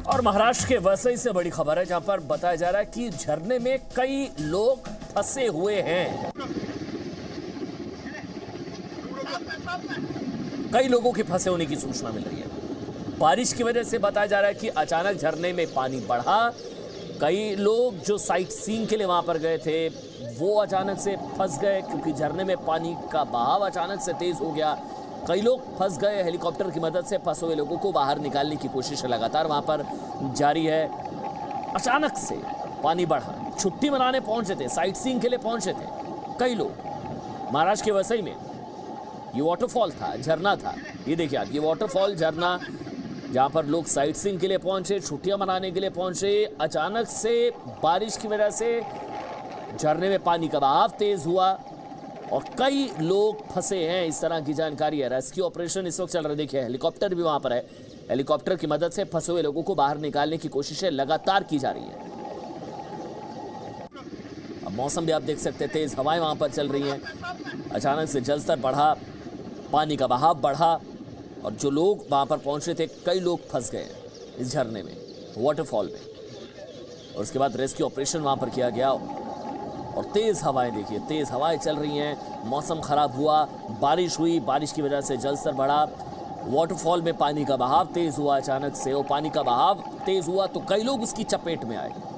और महाराष्ट्र के वसई से बड़ी खबर है, जहां पर बताया जा रहा है कि झरने में कई लोग फंसे हुए हैं। कई लोगों के फंसे होने की सूचना मिल रही है। बारिश की वजह से बताया जा रहा है कि अचानक झरने में पानी बढ़ा। कई लोग जो साइट सीइंग के लिए वहां पर गए थे वो अचानक से फंस गए, क्योंकि झरने में पानी का बहाव अचानक से तेज हो गया। कई लोग फंस गए। हेलीकॉप्टर की मदद से फंसे हुए लोगों को बाहर निकालने की कोशिश लगातार वहां पर जारी है। अचानक से पानी बढ़ा। छुट्टी मनाने पहुंचे थे, साइट सीइंग के लिए पहुंचे थे कई लोग। महाराष्ट्र के वसई में ये वाटरफॉल था, झरना था। ये देखिए आप, ये वाटरफॉल झरना, जहां पर लोग साइट सीइंग के लिए पहुंचे, छुट्टियां मनाने के लिए पहुंचे। अचानक से बारिश की वजह से झरने में पानी का बहाव तेज हुआ और कई लोग फंसे हैं, इस तरह की जानकारी है। रेस्क्यू ऑपरेशन इस वक्त चल रहा है। देखिए हेलीकॉप्टर भी वहां पर है। हेलीकॉप्टर की मदद से फंसे हुए लोगों को बाहर निकालने की कोशिशें लगातार की जा रही है। अब मौसम भी आप देख सकते हैं, तेज हवाएं वहां पर चल रही हैं। अचानक से जलस्तर बढ़ा, पानी का बहाव बढ़ा और जो लोग वहां पर पहुंचे थे, कई लोग फंस गए इस झरने में, वाटरफॉल में। और उसके बाद रेस्क्यू ऑपरेशन वहां पर किया गया और तेज हवाएं, देखिए तेज हवाएं चल रही हैं। मौसम खराब हुआ, बारिश हुई, बारिश की वजह से जलस्तर बढ़ा, वाटरफॉल में पानी का बहाव तेज हुआ। अचानक से वो पानी का बहाव तेज हुआ तो कई लोग उसकी चपेट में आए।